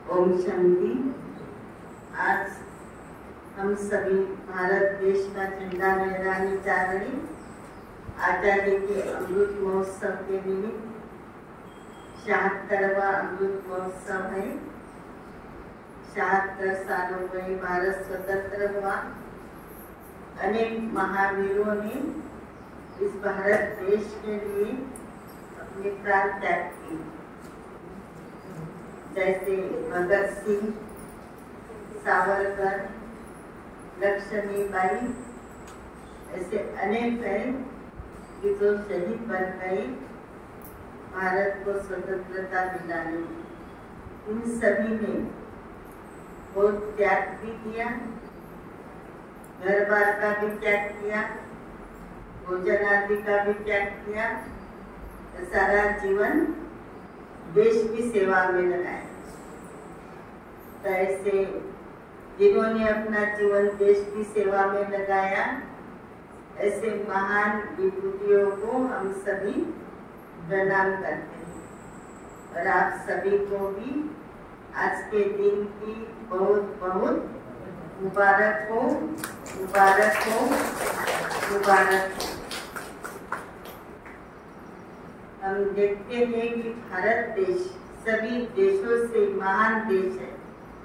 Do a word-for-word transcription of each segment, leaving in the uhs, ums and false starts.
ओम शांति। आज हम सभी भारत देश का झंडा लहराने जा रहे आजादी के अमृत महोत्सव के निमित्त छिहत्तरवां अमृत महोत्सव है। छिहत्तर सालों में भारत स्वतंत्र हुआ। अनेक महावीरों ने इस भारत देश के लिए अपने प्राण त्याग किए, जैसे भगत सिंह, सावरकर, लक्ष्मीबाई, ऐसे अनेक हैं कि जो शहीद बन गए भारत को स्वतंत्रता दिलाने में। इन सभी ने बहुत त्याग भी किया, घर बार का भी त्याग किया, भोजन आदि का भी त्याग किया, सारा जीवन देश की सेवा में लगाया। तो ऐसे जिन्होंने अपना जीवन देश की सेवा में लगाया, ऐसे महान विभूतियों को हम सभी प्रणाम करते हैं। और आप सभी को भी आज के दिन की बहुत बहुत मुबारक हो, मुबारक हो, मुबारक हो। हम देखते हैं कि भारत देश सभी देशों से महान देश है।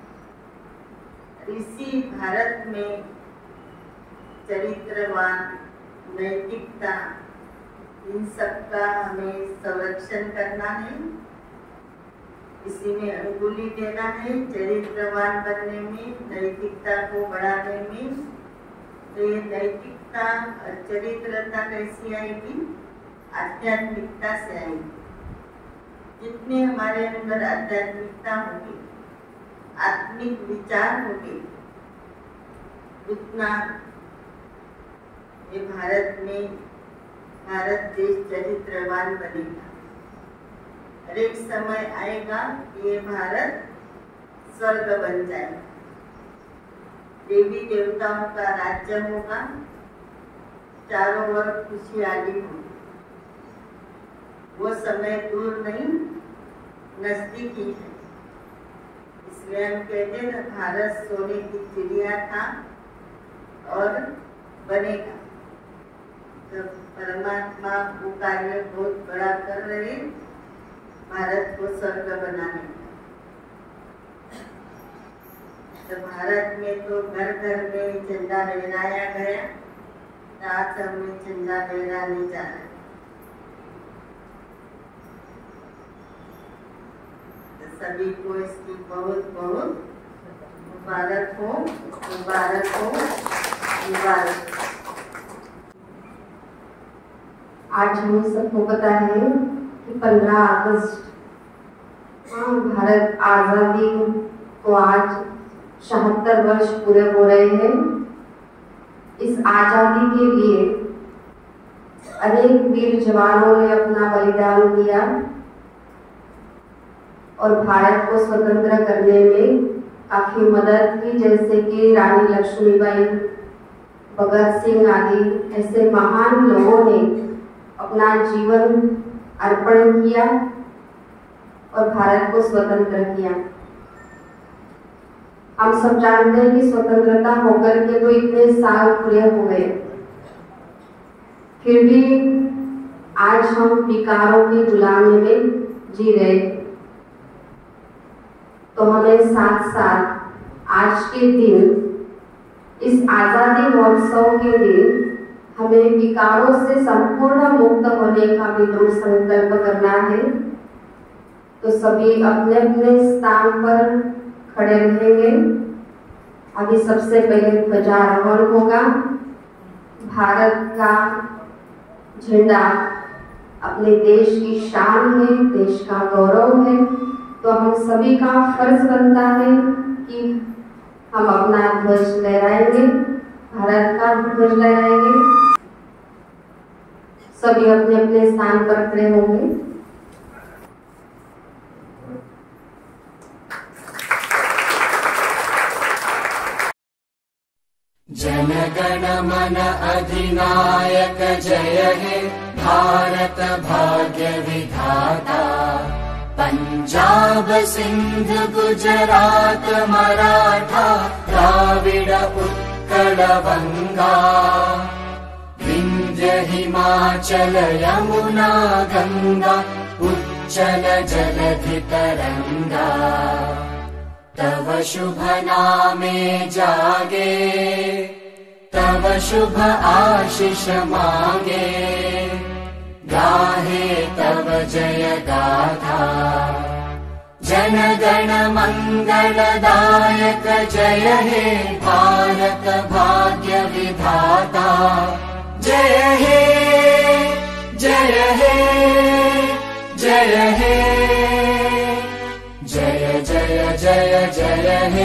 इसी भारत में चरित्रवान, नैतिकता, इन सब का हमें संरक्षण करना है। इसी में अंगुली देना है, चरित्रवान बनने में, नैतिकता को बढ़ाने में। तो ये नैतिकता और चरित्रता कैसी आएगी? आध्यात्मिकता से आएगी। जितने हमारे अंदर आध्यात्मिकता होगी, आत्मिक विचार होंगे, उतना ये भारत में भारत देश चरित्रवान बनेगा। और एक समय आएगा कि ये भारत स्वर्ग बन जाएगा, देवी देवताओं का राज्य होगा, चारों ओर खुशहाली होगी। वो समय दूर नहीं, नजदीकी है। इसलिए हम कहते हैं ना, भारत सोने की चिड़िया था और बनेगा। तो परमात्मा वो कार्य बहुत बड़ा कर रहे, भारत को स्वर्ग बनाने का। तो भारत में तो घर घर में झंडा लहराया गया। तो आज हमने झंडा लहराने जा रहे हैं। सभी को इसकी बहुत बहुत मुबारक हो, मुबारक हो, मुबारक। आज हम सबको पता है कि पंद्रह अगस्त भारत आजादी को आज छिहत्तर वर्ष पूरे हो रहे हैं। इस आजादी के लिए अनेक वीर जवानों ने अपना बलिदान दिया और भारत को स्वतंत्र करने में काफी मदद की, जैसे कि रानी लक्ष्मीबाई, भगत सिंह आदि ऐसे महान लोगों ने अपना जीवन अर्पण किया और भारत को स्वतंत्र किया। हम सब जानते हैं कि स्वतंत्रता होकर के तो इतने साल पूरे हो गए, फिर भी आज हम विकारों की गुलामी में जी रहे। तो हमें साथ साथ आज के दिन, इस आजादी महोत्सव के दिन, हमें विकारों से संपूर्ण मुक्त होने का भी दृढ़ संकल्प करना है। तो सभी अपने अपने स्थान पर खड़े रहेंगे। अभी सबसे पहले ध्वजारोहण होगा। भारत का झंडा अपने देश की शान है, देश का गौरव है। तो हम सभी का फर्ज बनता है कि हम अपना ध्वज लहराएंगे, भारत का ध्वज लहराएंगे। सभी अपने अपने स्थान पर खड़े होंगे। जन गण मन अधिनायक जय हे भारत भाग्य विधाता। पंजाब सिंध गुजरात मराठा द्राविड उत्कल बंगा विंध्य हिमाचल यमुना गंगा उच्चल जलधि तरंगा तव शुभ नामे जागे तव शुभ आशीष मांगे गाहे तव जय गाथा जन गण मंगलदायक जय हे भारत भाग्य विधाता जय हे जय हे जय हे जय जय जय जय हे।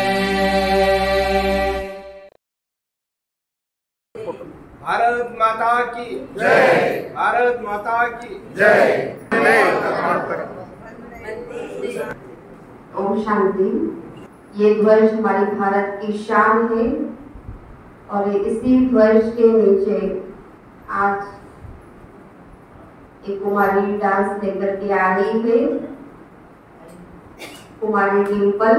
भारत माता की जय, भारत माता की जय। ओम शांति। ये ध्वज हमारे भारत की शान है और इसी ध्वज के नीचे आज एक कुमारी डांस लेकर के आ रही है, कुमारी डिम्पल।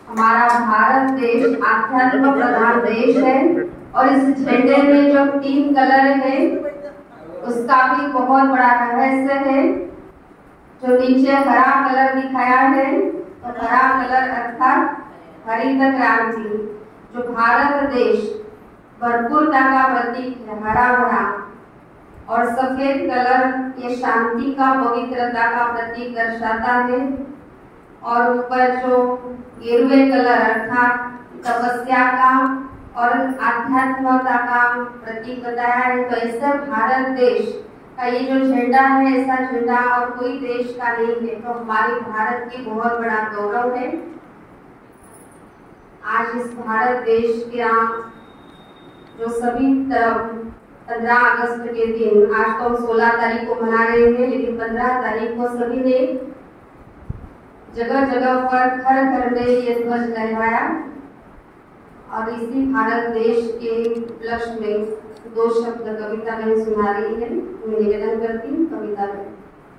हमारा भारत देश आध्यात्म प्रधान देश है और इस झंडे में जो तीन कलर है उसका भी बहुत बड़ा रहस्य है। जो नीचे हरा कलर दिखाया है तो हरा कलर अर्थात हरित क्रांति, जो भारत देश भरपूरता का प्रतीक है, हरा भरा। और सफेद कलर ये शांति का, पवित्रता का प्रतीक दर्शाता है। और ऊपर जो गेरुए कलर अर्थात तपस्या का और आध्यात्मिकता का प्रतीक बताया है। तो ऐसा भारत देश का ये जो झंडा है, ऐसा झंडा और कोई देश का नहीं है। तो हमारे भारत की बहुत बड़ा गौरव है। आज इस भारत देश के जो सभी पंद्रह अगस्त के दिन, आज तो हम सोलह तारीख को मना रहे हैं, लेकिन पंद्रह तारीख को सभी ने जगह जगह पर घर घर में ये ध्वज लहराया। और इसी भारत देश के उपलक्ष्य में दो शब्द कविता में सुना रही है। मैं निवेदन करती हूँ कविता में।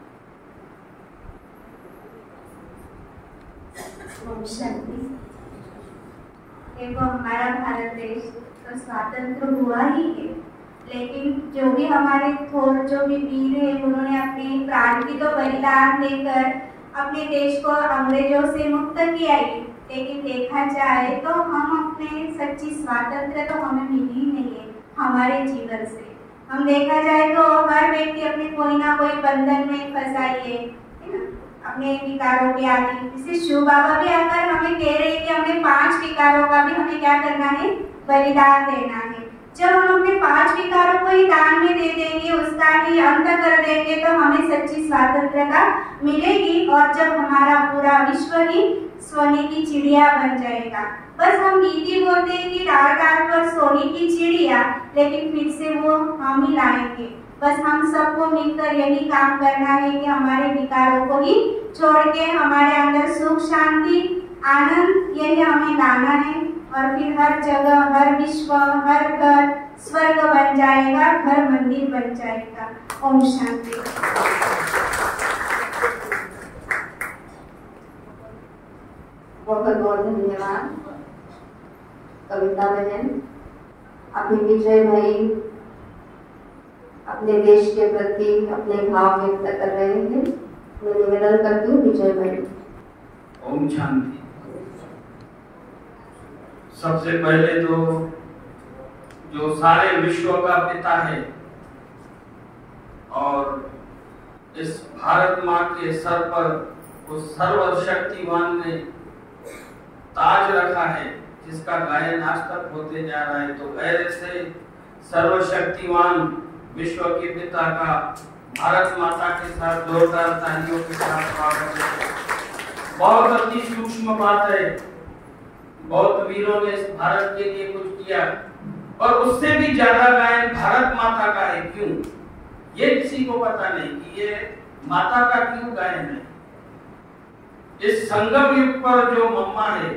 देखो, हमारा भारत देश तो स्वतंत्र हुआ ही है, लेकिन जो भी हमारे थोर जो भी वीर है, उन्होंने अपने प्राण की तो बलिदान देकर अपने देश को अंग्रेजों से मुक्त किया ही। लेकिन देखा जाए तो हम अपने सच्ची स्वातंत्र तो हमें मिली ही नहीं है हमारे जीवन से। हम देखा जाए तो हर व्यक्ति अपने कोई ना कोई बंधन में फंसा ही है, अपने विकारों के आदि। जैसे शिव बाबा भी आकर हमें कह रहे हैं कि हमें पांच विकारों का भी हमें क्या करना है, बलिदान देना है। जब हम अपने पांच विकारों को ही दान में दे देंगे, उसका ही अंत कर देंगे, तो हमें सच्ची स्वातंत्रता मिलेगी। और जब हमारा पूरा विश्व ही सोने की चिड़िया बन जाएगा। बस हम गीति बोलते हैं कि डाल डाल पर सोने की चिड़िया, लेकिन फिर से वो हम ही लाएंगे। बस हम सबको मिलकर यही काम करना है कि हमारे विकारों को ही छोड़ के हमारे अंदर सुख, शांति, आनंद यही हमें लाना है। और फिर हर जगह, हर विश्व, हर घर स्वर्ग बन जाएगा, घर मंदिर बन जाएगा। ओम शांति। बहुत बहुत धन्यवाद कविता बहन। अभी विजय भाई अपने देश के प्रति अपने भाव व्यक्त कर रहे हैं। मैं निवेदन करती हूँ विजय भाई। ओम शांति। सबसे पहले तो जो सारे विश्व का पिता है और इस भारत माँ के सर पर उस सर्वशक्तिमान ने ताज रखा है, जिसका गायन आज तक होते जा रहा है। तो ऐसे सर्वशक्तिमान विश्व के पिता का भारत माता के साथ जोरदार तालियों के साथ स्वागत है। बहुत अति सूक्ष्म बात है। बहुत वीरों ने इस भारत के लिए कुछ किया और उससे भी ज्यादा गायन भारत माता का है। क्यों, ये किसी को पता नहीं कि ये माता का क्यों गायन है। इस संगम युग पर जो मम्मा है,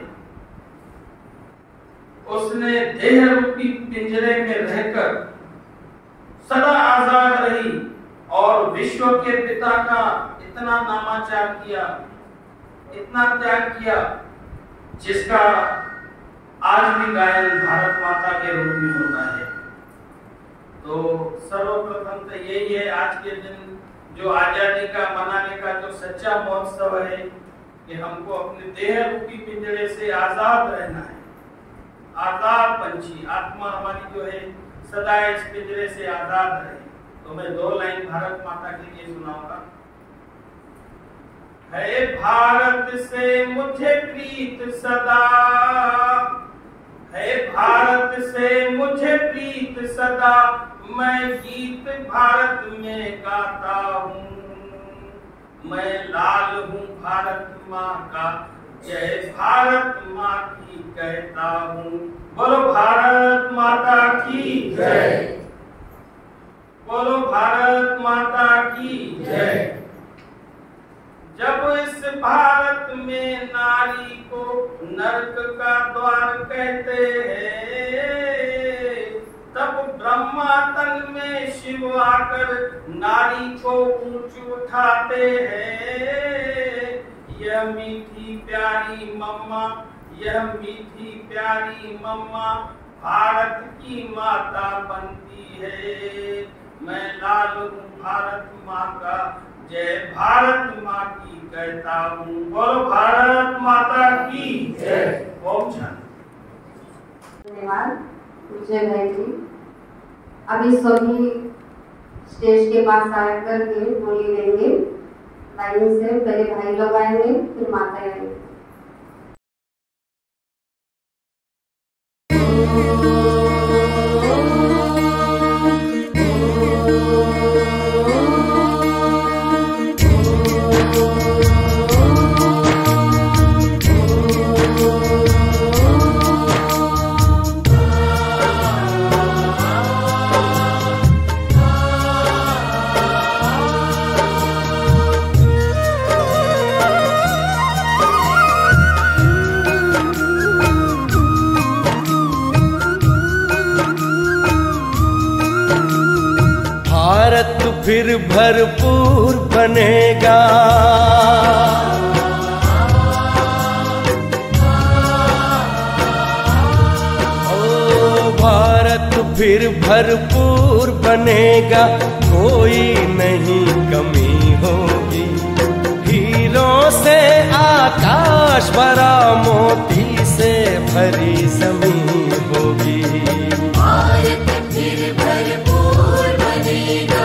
उसने देह रूपी पिंजरे में रहकर सदा आजाद रही और विश्व के पिता का इतना नामाचार किया, इतना त्याग किया, जिसका आज भी गायन भारत माता के रूप में होता है। तो सर्वप्रथम तो यही है, आज के दिन जो आजादी का मनाने का जो सच्चा महोत्सव है कि हमको अपने देह रूपी पिंजरे से आजाद रहना है। आजाद पंछी आत्मा हमारी जो है सदा इस पिंजरे से आजाद रहे। तो मैं दो लाइन भारत माता के लिए सुनाऊंगा। है भारत से मुझे प्रीत सदा, है भारत से मुझे प्रीत सदा, मैं गीत भारत में गाता हूँ। मैं लाल हूँ भारत माँ का, जय भारत माँ की कहता हूँ। बोलो भारत माता की जय। बोलो भारत माता की जय। जब इस भारत में नारी को नरक का द्वार कहते हैं, तब ब्रह्मा तन में शिव आकर नारी को ऊंच उठाते हैं। यह मीठी प्यारी मम्मा, यह मीठी प्यारी मम्मा भारत की माता बनती है। मैं लाल हूँ भारत माँ का, जय भारत माँ की कहता हूँ। बोलो भारत माता की जय। ओम शांति। धन्यवाद विजय भाई जी। अभी सभी स्टेज के पास आकर के बोली देंगे। लाइन से पहले भाई लोग आएंगे, फिर माता आएंगे। फिर भरपूर बनेगा, ओ भारत फिर भरपूर बनेगा, कोई नहीं कमी होगी। हीरों से आकाश भरा, मोती से भरी जमीन होगी। भारत फिर भरपूर बनेगा।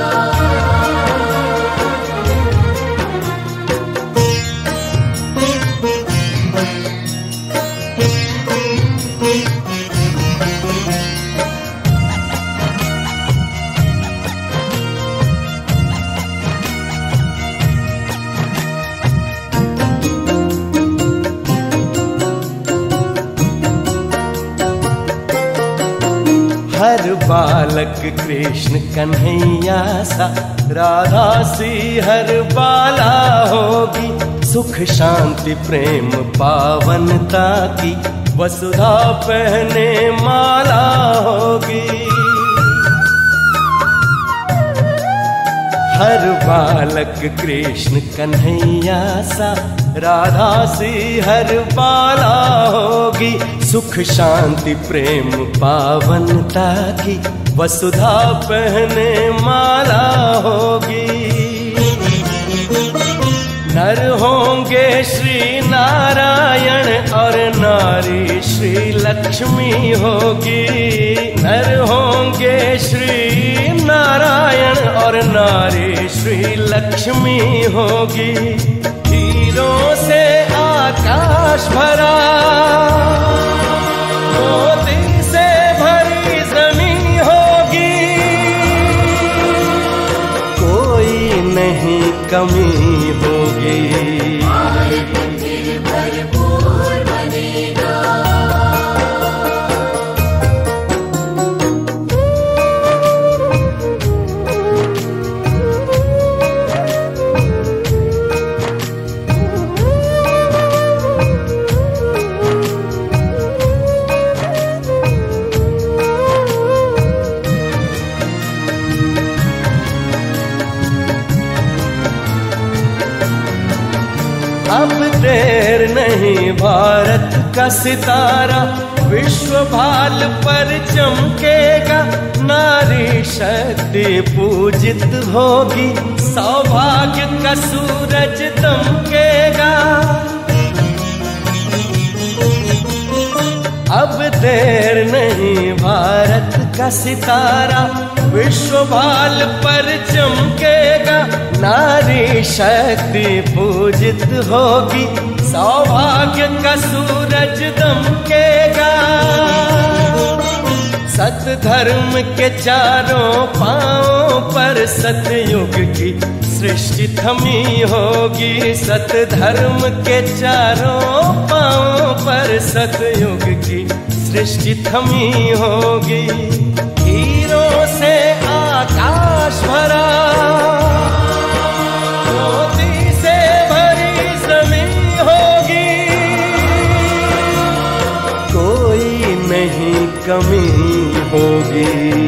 हर बालक कृष्ण कन्हैया सा, राधा सी हर बाला होगी। सुख शांति प्रेम पावनता की, वसुधा पहने माला होगी। हर बालक कृष्ण कन्हैया सा, राधा सी हर बाला होगी। सुख शांति प्रेम पावनता की, वसुधा पहने माला होगी। नर होंगे श्री नारायण और नारी श्री लक्ष्मी होगी। नर होंगे श्री नारायण और नारी श्री लक्ष्मी होगी। हीरों से आकाश भरा, मोती से भरी जमीन होगी। कोई नहीं कमी होगी। भारत फिर भरपूर बनेगा। अब देर नहीं, भारत का सितारा विश्व भाल पर चमकेगा। नारी शक्ति पूजित होगी, सौभाग्य का सूरज दमकेगा। अब देर नहीं, भारत का सितारा विश्व भाल पर चमकेगा। नारी शक्ति पूजित होगी, सौभाग्य का सूरज दमकेगा। सत धर्म के चारों पांवों पर सतयुग की सृष्टि थमी होगी। सत धर्म के चारों पांवों पर सतयुग की सृष्टि थमी होगी। हीरों से आकाश भरा, मोती से भरी जमीन होगी। कोई नहीं कमी होगी।